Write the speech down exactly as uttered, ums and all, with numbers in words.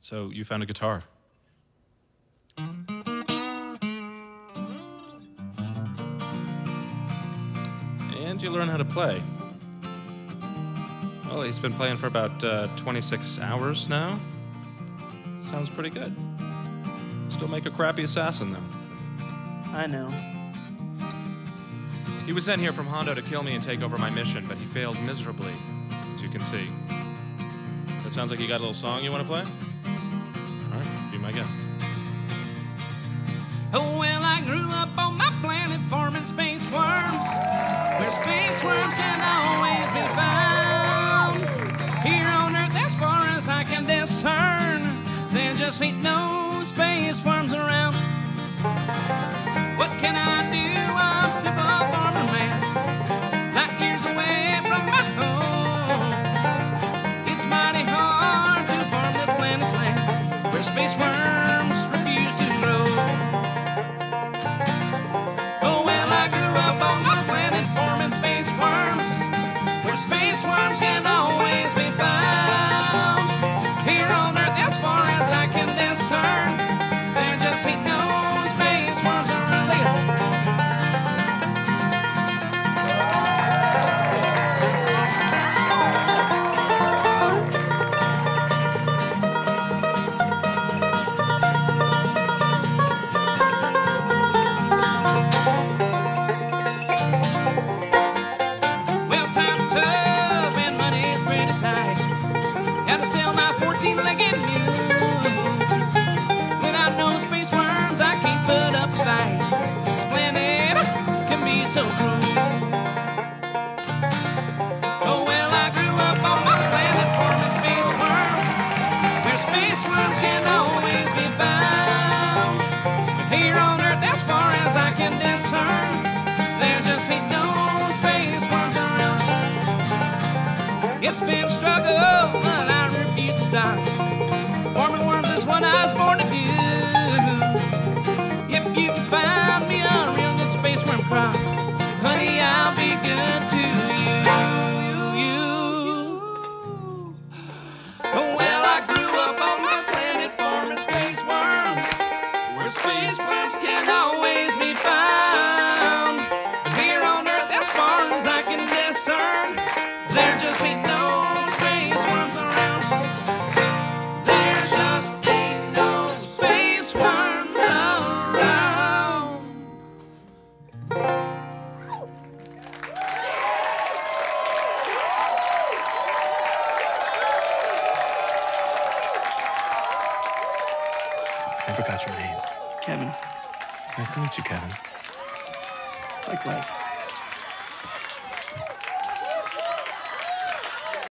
So you found a guitar. And you learn how to play. Well, he's been playing for about uh, twenty-six hours now. Sounds pretty good. Still make a crappy assassin, though. I know. He was sent here from Hondo to kill me and take over my mission, but he failed miserably, as you can see. That sounds like you got a little song you want to play? All right, be my guest. Oh, well, I grew up on my planet farming space worms, where space worms can always be found. Here on Earth, as far as I can discern, there just ain't no space worms around. What can I do? I'm simple farmer man, light years away from my home. It's mighty hard to farm this planet's land, where space worms refuse to grow. Oh well, I grew up on my planet farming space worms, where space worms can always be found. Here on Earth, as far as I can discern, there just ain't no space worms around. Well, time's tough and money's pretty tight. Got to sell my fourteen-legged mule. Without no space worms, I can't put up a fight. This planet can be so cruel. Oh well, I grew up on my planet farming space worms, where space worms can always be found. But here on Earth, as far as I can discern, there just ain't no space worms around. It's been struggle, but I refuse to stop. Farming worms is what I was born to do. If you can find me a real good space worm crop, honey, I'll be good to you. you. Oh, well, I grew up on my planet farming space worms, where space worms can always be found. Here on Earth, as far as I can discern, there just ain't no space worms around. There just ain't no space worms around. I forgot your name. Kevin, It's nice to meet you, Kevin. likewise.